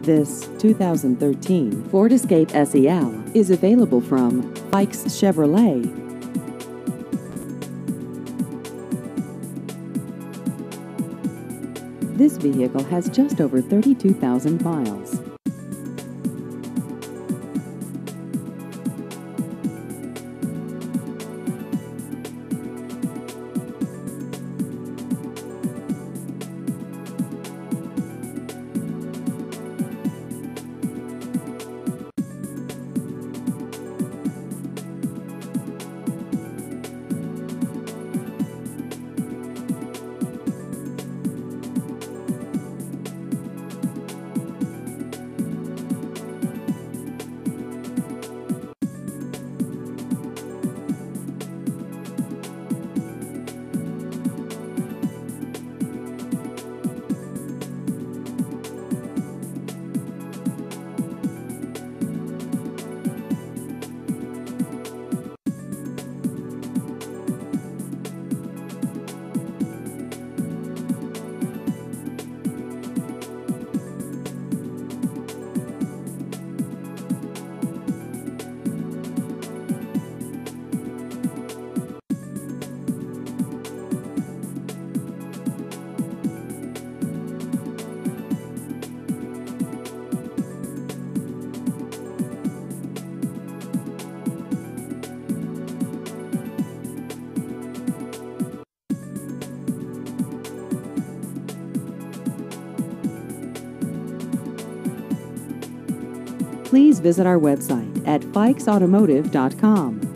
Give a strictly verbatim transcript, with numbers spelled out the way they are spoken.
This two thousand thirteen Ford Escape S E L is available from Fikes Chevrolet. This vehicle has just over thirty-two thousand miles. Please visit our website at fikes automotive dot com.